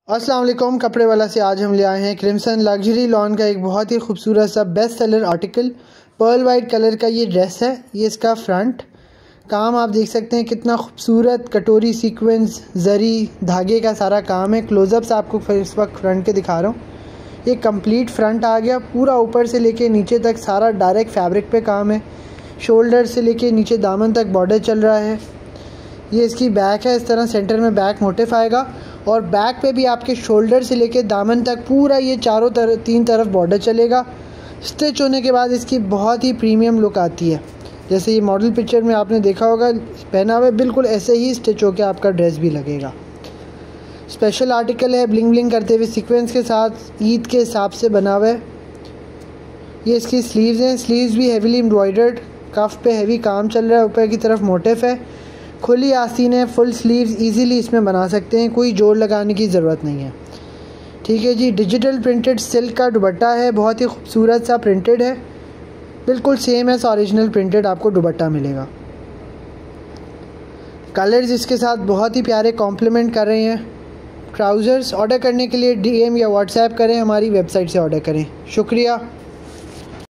अस्सलाम वालेकुम। कपड़े वाला से आज हम ले आए हैं क्रिम्सन लग्जरी लॉन का एक बहुत ही खूबसूरत सा best seller article. Pearl white colour का ये ड्रेस है। ये इसका फ्रंट काम आप देख सकते हैं, कितना खूबसूरत कटोरी सीक्वेंस जरी धागे का सारा काम है। क्लोजअप्स आपको इस वक्त फ्रंट के दिखा रहा हूँ। ये कंप्लीट फ्रंट आ गया, पूरा ऊपर से लेके नीचे तक सारा डायरेक्ट फैब्रिक पे काम है। शोल्डर से लेके नीचे दामन तक बॉर्डर चल रहा है। ये इसकी बैक है, इस तरह सेंटर में बैक मोटिफ आएगा और बैक पे भी आपके शोल्डर से लेके दामन तक पूरा ये तीन तरफ बॉर्डर चलेगा। स्टिच होने के बाद इसकी बहुत ही प्रीमियम लुक आती है। जैसे ये मॉडल पिक्चर में आपने देखा होगा पहना हुआ, बिल्कुल ऐसे ही स्टिच होकर आपका ड्रेस भी लगेगा। स्पेशल आर्टिकल है, ब्लिंग ब्लिंग करते हुए सीक्वेंस के साथ ईद के हिसाब से बना हुआ है। ये इसकी स्लीव्स हैं, स्लीव्स भी हेवीली एम्ब्रॉयडर्ड, कफ पे हेवी काम चल रहा है, ऊपर की तरफ मोटिफ है। खुली आस्तीन है, फुल स्लीव्स इजीली इसमें बना सकते हैं, कोई जोड़ लगाने की ज़रूरत नहीं है। ठीक है जी। डिजिटल प्रिंटेड सिल्क का दुपट्टा है, बहुत ही खूबसूरत सा प्रिंटेड है, बिल्कुल सेम एज ओरिजिनल प्रिंटेड आपको दुपट्टा मिलेगा। कलर्स इसके साथ बहुत ही प्यारे कॉम्प्लीमेंट कर रहे हैं। ट्राउज़र्स ऑर्डर करने के लिए DM या WhatsApp करें, हमारी वेबसाइट से ऑर्डर करें। शुक्रिया।